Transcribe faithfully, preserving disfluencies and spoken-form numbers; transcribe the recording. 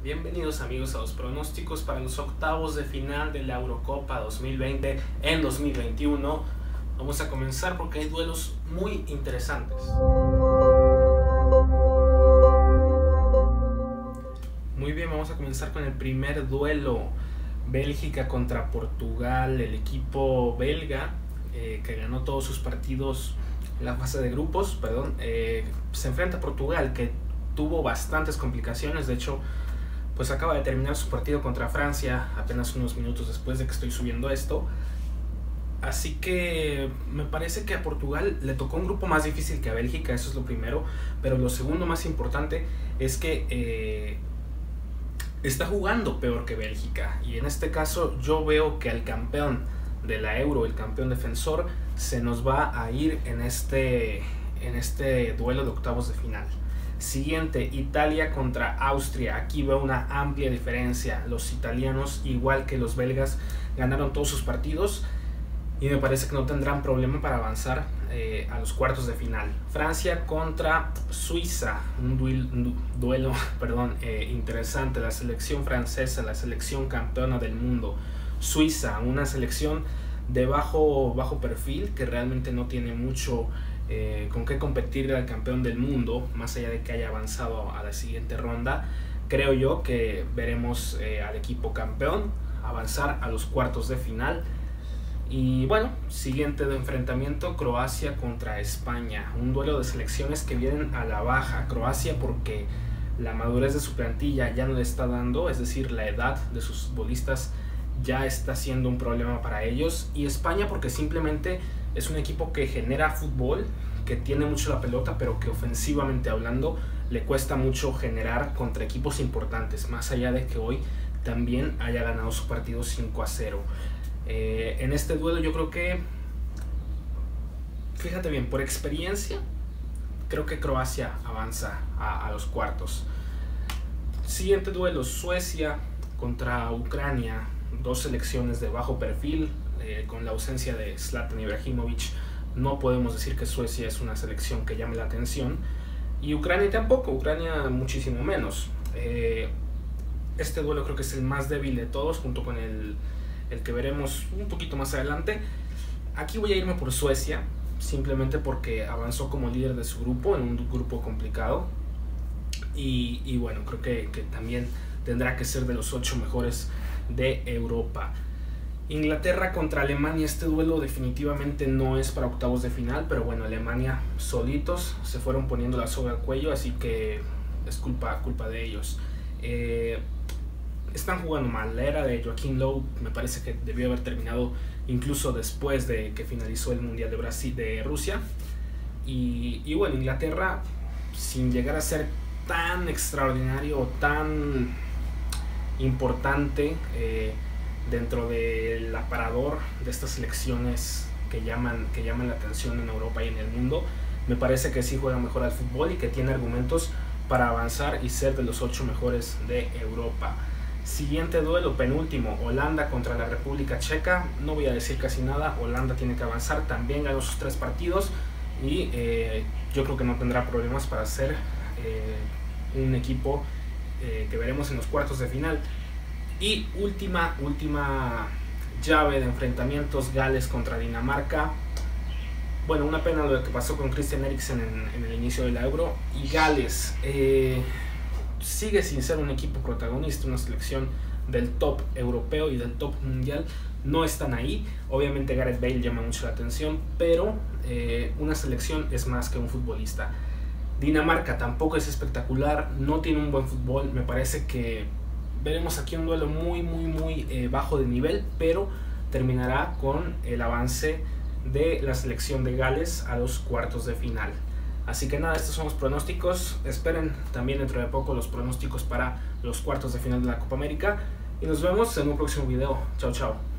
Bienvenidos amigos a los pronósticos para los octavos de final de la Eurocopa dos mil veinte en dos mil veintiuno. Vamos a comenzar porque hay duelos muy interesantes. Muy bien, vamos a comenzar con el primer duelo. Bélgica contra Portugal. El equipo belga eh, que ganó todos sus partidos en la fase de grupos, perdón, eh, se enfrenta a Portugal, que tuvo bastantes complicaciones. De hecho, pues acaba de terminar su partido contra Francia apenas unos minutos después de que estoy subiendo esto. Así que me parece que a Portugal le tocó un grupo más difícil que a Bélgica, eso es lo primero. Pero lo segundo más importante es que eh, está jugando peor que Bélgica. Y en este caso yo veo que al campeón de la Euro, el campeón defensor, se nos va a ir en este, en este duelo de octavos de final. Siguiente, Italia contra Austria. Aquí veo una amplia diferencia. Los italianos, igual que los belgas, ganaron todos sus partidos y me parece que no tendrán problema para avanzar eh, a los cuartos de final. Francia contra Suiza, un duelo, un duelo perdón, eh, interesante. La selección francesa, la selección campeona del mundo. Suiza, una selección de bajo, bajo perfil, que realmente no tiene mucho Eh, con qué competir al campeón del mundo, más allá de que haya avanzado a la siguiente ronda. Creo yo que veremos eh, al equipo campeón avanzar a los cuartos de final. Y bueno, siguiente de enfrentamiento, Croacia contra España, un duelo de selecciones que vienen a la baja. Croacia porque la madurez de su plantilla ya no le está dando, es decir, la edad de sus futbolistas ya está siendo un problema para ellos, y España porque simplemente es un equipo que genera fútbol, que tiene mucho la pelota, pero que ofensivamente hablando le cuesta mucho generar contra equipos importantes, más allá de que hoy también haya ganado su partido cinco a cero. Eh, en este duelo yo creo que, fíjate bien, por experiencia, creo que Croacia avanza a, a los cuartos. Siguiente duelo, Suecia contra Ucrania, dos selecciones de bajo perfil. Eh, con la ausencia de Zlatan Ibrahimovic, no podemos decir que Suecia es una selección que llame la atención, y Ucrania tampoco, Ucrania muchísimo menos. Eh, este duelo creo que es el más débil de todos, junto con el, el que veremos un poquito más adelante. Aquí voy a irme por Suecia, simplemente porque avanzó como líder de su grupo, en un grupo complicado, y, y bueno, creo que, que también tendrá que ser de los ocho mejores de Europa. Inglaterra contra Alemania, este duelo definitivamente no es para octavos de final, pero bueno, Alemania solitos se fueron poniendo la soga al cuello, así que es culpa, culpa de ellos. Eh, están jugando mal, la era de Joachim Löw me parece que debió haber terminado incluso después de que finalizó el Mundial de Brasil, de Rusia, y, y bueno, Inglaterra, sin llegar a ser tan extraordinario o tan importante eh, dentro del aparador de estas selecciones que llaman, que llaman la atención en Europa y en el mundo, me parece que sí juega mejor al fútbol y que tiene argumentos para avanzar y ser de los ocho mejores de Europa. Siguiente duelo, penúltimo, Holanda contra la República Checa. No voy a decir casi nada, Holanda tiene que avanzar, también ganó sus tres partidos y eh, yo creo que no tendrá problemas para ser eh, un equipo eh, que veremos en los cuartos de final. Y última, última llave de enfrentamientos, Gales contra Dinamarca. Bueno, una pena lo que pasó con Christian Eriksen en, en el inicio de la Euro. Y Gales eh, sigue sin ser un equipo protagonista, una selección del top europeo y del top mundial. No están ahí. Obviamente Gareth Bale llama mucho la atención, pero eh, una selección es más que un futbolista. Dinamarca tampoco es espectacular, no tiene un buen fútbol. Me parece que veremos aquí un duelo muy muy muy eh, bajo de nivel, pero terminará con el avance de la selección de Gales a los cuartos de final. Así que nada, estos son los pronósticos. Esperen también dentro de poco los pronósticos para los cuartos de final de la Copa América y nos vemos en un próximo video. Chao chao.